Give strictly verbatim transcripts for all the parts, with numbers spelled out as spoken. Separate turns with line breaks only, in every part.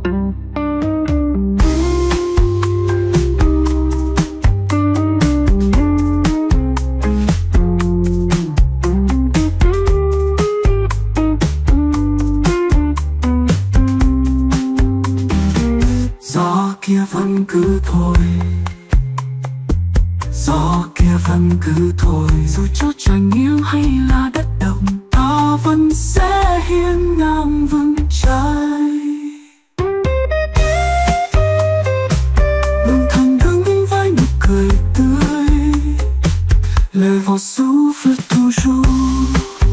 Gió kia vẫn cứ thổi, gió kia vẫn cứ thổi, dù cho chẳng yêu hay là đất động, ta vẫn sẽ hiên ngang vững chãi. Đường thẳng đứng với nụ cười tươi, les vents soufflent toujours,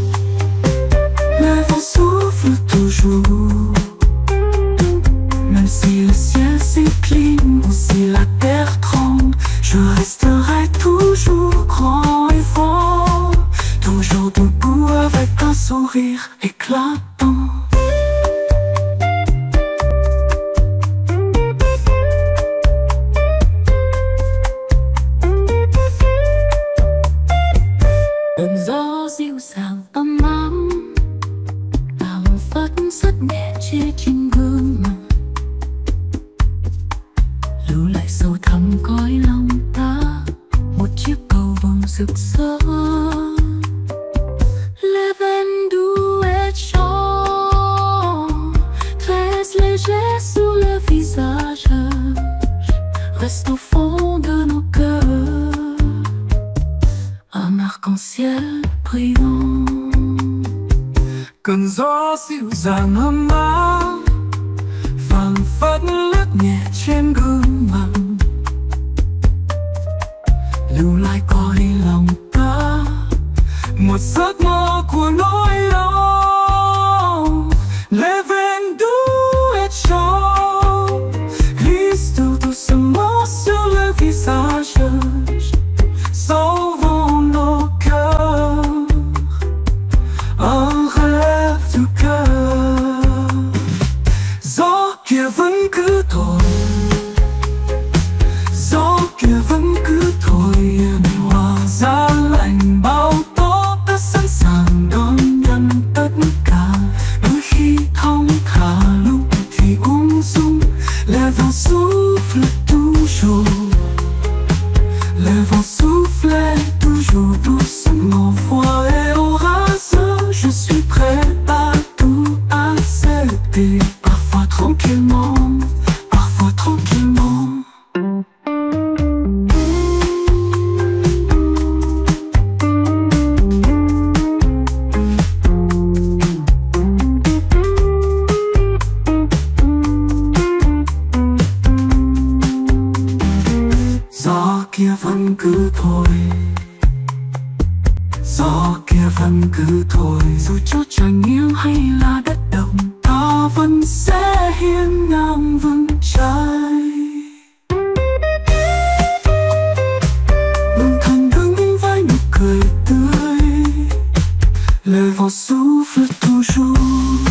les vents soufflent toujours. Même si le ciel s'incline ou si la terre tremble, je resterai toujours grand et fort, toujours debout avec un sourire éclatant. Cơn gió dịu dàng ấm ấm, làm phất rất nhẹ chia trên gương mặt, lưu lại sâu thẳm cõi lòng ta, một chiếc cầu vồng rực rỡ. Les veines doux et chaudes, très légers sur le visage, restent au fond de nos cœurs, un arc-en-ciel brillant. Cơn gió dịu dàng ấm ấm, phảng phất lướt nhẹ trên gương mặt, lưu lại cõi lòng ta, một giấc mơ của nỗi đau. Les veines doux et chaudes glissent doucement sur le visage, sauvant nos cœurs, un rêve du cœur. Gió kia vẫn cứ thổi, gió kia vẫn cứ thổi, yên hòa giá lạnh bao tố, ta sẵn sàng đón nhận tất cả. Đôi khi thong thả, lúc thì ung dung, les vents soufflent toujours, les vents soufflent toujours doucement, froid et orageux. Je suis prêt à tout accepter, parfois tranquillement, parfois tranquillement. Gió kia vẫn cứ thổi, gió kia vẫn cứ thổi, dù cho chẳng yêu hay là đất động, ta vẫn sẽ hiên ngang vững chãi. Đường thẳng đứng với nụ cười tươi, les vents soufflent toujours,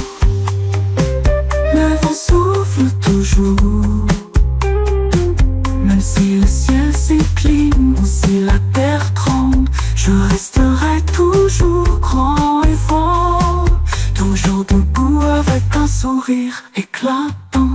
les vents soufflent toujours. Même si le ciel s'incline ou si la terre tremble, je resterai toujours grand et fort, toujours debout avec un sourire éclatant.